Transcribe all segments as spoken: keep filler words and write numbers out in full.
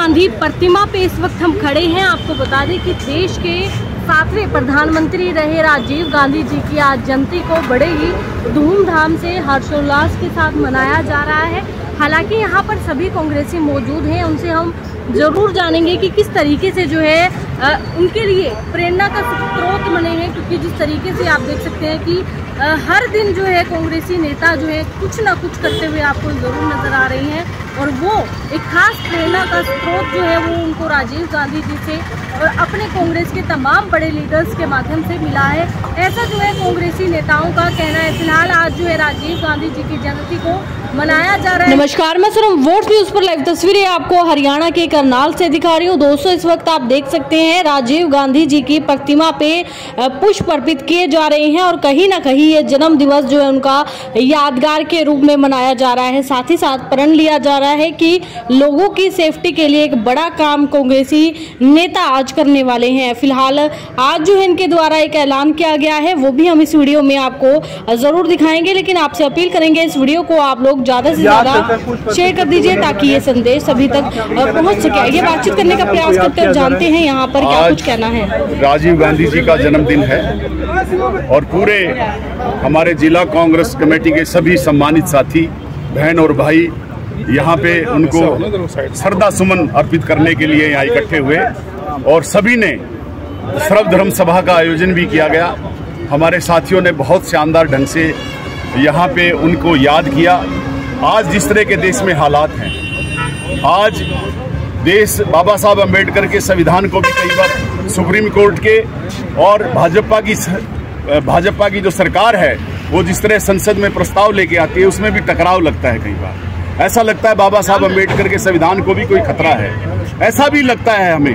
गांधी प्रतिमा पे इस वक्त हम खड़े हैं। आपको बता दें कि देश के सातवें प्रधानमंत्री रहे राजीव गांधी जी की आज जयंती को बड़े ही धूमधाम से हर्षोल्लास के साथ मनाया जा रहा है। हालांकि यहाँ पर सभी कांग्रेसी मौजूद हैं, उनसे हम ज़रूर जानेंगे कि किस तरीके से जो है आ, उनके लिए प्रेरणा का स्रोत बने हैं, क्योंकि जिस तरीके से आप देख सकते हैं कि आ, हर दिन जो है कांग्रेसी नेता जो है कुछ ना कुछ करते हुए आपको ज़रूर नज़र आ रही हैं। और वो एक खास प्रेरणा का स्रोत जो है वो उनको राजीव गांधी जी से और अपने कांग्रेस के तमाम बड़े लीडर्स के माध्यम से मिला है, ऐसा जो है कांग्रेसी नेताओं का कहना है। फिलहाल आज जो है राजीव गांधी जी की जयंती को मनाया जा रहा है। नमस्कार, मैं सुरम वोट्स न्यूज पर लाइव तस्वीरें आपको हरियाणा के करनाल से दिखा रही हूँ। दोस्तों, इस वक्त आप देख सकते हैं राजीव गांधी जी की प्रतिमा पे पुष्प अर्पित किए जा रहे हैं और कहीं ना कहीं ये जन्म दिवस जो है उनका यादगार के रूप में मनाया जा रहा है। साथ ही साथ प्रण लिया जा रहा है कि लोगों की सेफ्टी के लिए एक बड़ा काम कांग्रेसी नेता आज करने वाले हैं। फिलहाल आज जो है इनके द्वारा एक ऐलान किया गया है, वो भी हम इस वीडियो में आपको जरूर दिखाएंगे, लेकिन आपसे अपील करेंगे इस वीडियो को आप लोग ज्यादा से ज्यादा शेयर कर दीजिए ताकि ये संदेश सभी तक पहुंच सके। ये बातचीत करने का प्रयास करते हैं, जानते हैं यहाँ पर क्या कुछ कहना है। राजीव गांधी जी का जन्मदिन है और पूरे हमारे जिला कांग्रेस कमेटी के सभी सम्मानित साथी बहन और भाई यहाँ पे उनको श्रद्धा सुमन अर्पित करने के लिए यहाँ इकट्ठे हुए और सभी ने सर्वधर्म सभा का आयोजन भी किया गया। हमारे साथियों ने बहुत शानदार ढंग से यहाँ पे उनको याद किया। आज जिस तरह के देश में हालात हैं, आज देश बाबा साहब अम्बेडकर के संविधान को भी कई बार सुप्रीम कोर्ट के और भाजपा की भाजपा की जो सरकार है वो जिस तरह संसद में प्रस्ताव लेके आती है उसमें भी टकराव लगता है। कई बार ऐसा लगता है बाबा साहब अम्बेडकर के संविधान को भी कोई खतरा है। ऐसा भी लगता है हमें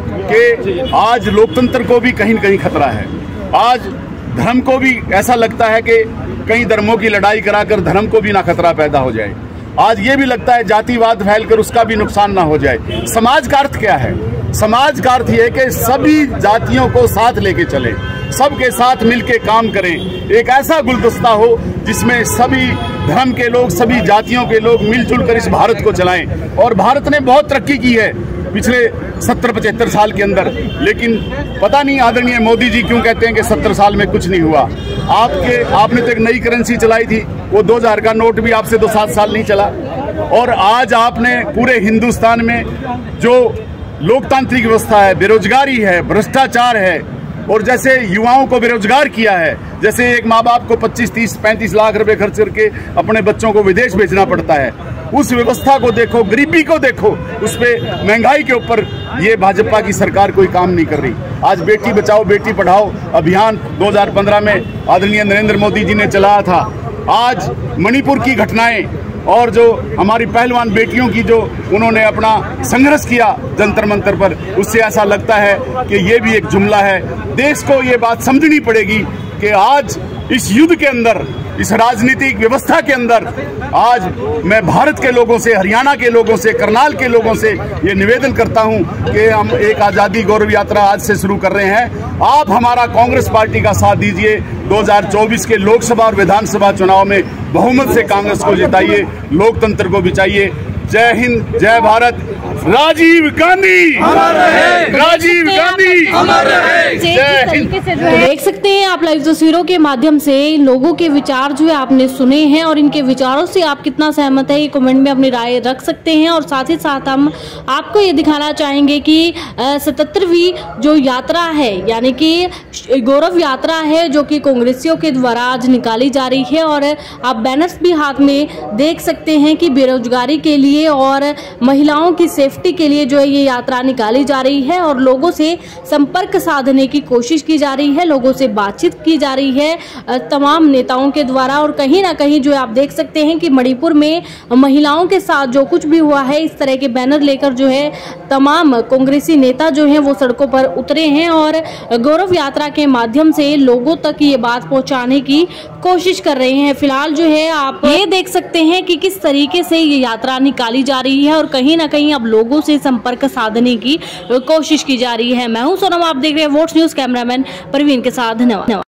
कि आज लोकतंत्र को भी कहीं न कहीं खतरा है। आज धर्म को भी ऐसा लगता है कि कई धर्मों की लड़ाई कराकर धर्म को भी ना खतरा पैदा हो जाए। आज ये भी लगता है जातिवाद फैलकर उसका भी नुकसान ना हो जाए। समाज का अर्थ क्या है? समाज का अर्थ ये है कि सभी जातियों को साथ लेके चले, सबके साथ मिलके काम करें, एक ऐसा गुलदस्ता हो जिसमें सभी धर्म के लोग, सभी जातियों के लोग मिलजुल कर इस भारत को चलाएं। और भारत ने बहुत तरक्की की है पिछले सत्तर पचहत्तर साल के अंदर, लेकिन पता नहीं आदरणीय मोदी जी क्यों कहते हैं कि सत्तर साल में कुछ नहीं हुआ। आपके आपने तो एक नई करेंसी चलाई थी, वो दो हजार का नोट भी आपसे दो सात साल नहीं चला। और आज आपने पूरे हिंदुस्तान में जो लोकतांत्रिक व्यवस्था है, बेरोजगारी है, भ्रष्टाचार है और जैसे युवाओं को बेरोजगार किया है, जैसे एक माँ बाप को पच्चीस तीस पैंतीस लाख रुपए खर्च करके अपने बच्चों को विदेश भेजना पड़ता है, उस व्यवस्था को देखो, गरीबी को देखो, उस पे महंगाई के ऊपर ये भाजपा की सरकार कोई काम नहीं कर रही। आज बेटी बचाओ बेटी पढ़ाओ अभियान दो हजार पंद्रह में आदरणीय नरेंद्र मोदी जी ने चलाया था। आज मणिपुर की घटनाएं और जो हमारी पहलवान बेटियों की जो उन्होंने अपना संघर्ष किया जंतर मंतर पर, उससे ऐसा लगता है कि ये भी एक जुमला है। देश को ये बात समझनी पड़ेगी कि आज इस युद्ध के अंदर, इस राजनीतिक व्यवस्था के अंदर, आज मैं भारत के लोगों से, हरियाणा के लोगों से, करनाल के लोगों से ये निवेदन करता हूं कि हम एक आज़ादी गौरव यात्रा आज से शुरू कर रहे हैं। आप हमारा कांग्रेस पार्टी का साथ दीजिए। दो हजार चौबीस के लोकसभा और विधानसभा चुनाव में बहुमत से कांग्रेस को जिताइए, लोकतंत्र को बचाइए। जय हिंद, जय भारत। राजीव गांधी अमर रहे, राजीव गांधी अमर रहे, जय हिंद। देख सकते हैं आप लाइव तस्वीरों के माध्यम से लोगों के विचार जो है आपने सुने हैं और इनके विचारों से आप कितना सहमत है ये कमेंट में अपनी राय रख सकते हैं। और साथ ही साथ हम आपको ये दिखाना चाहेंगे कि सतहत्तरवीं जो यात्रा है, यानी कि गौरव यात्रा है, जो कि कांग्रेसियों के द्वारा आज निकाली जा रही है। और आप बैनर्स भी हाथ में देख सकते हैं कि बेरोजगारी के लिए और महिलाओं की सेफ्टी के लिए जो है ये यात्रा निकाली जा रही है और लोगों से संपर्क साधने की कोशिश की जा रही है, लोगों से बातचीत की जा रही है तमाम नेताओं के द्वारा। और कहीं ना कहीं जो आप देख सकते हैं कि मणिपुर में महिलाओं के साथ जो कुछ भी हुआ है, इस तरह के बैनर लेकर जो है तमाम कांग्रेसी नेता जो हैं वो सड़कों पर उतरे हैं और गौरव यात्रा के माध्यम से लोगों तक ये बात पहुंचाने की कोशिश कर रहे हैं। फिलहाल जो है आप ये देख सकते हैं कि किस तरीके से ये यात्रा निकाली जा रही है और कहीं ना कहीं अब लोगों से संपर्क साधने की कोशिश की जा रही है। मैं हूं सोनम, आप देख रहे हैं वोट्स न्यूज, कैमरामैन प्रवीण के साथ। धन्यवाद।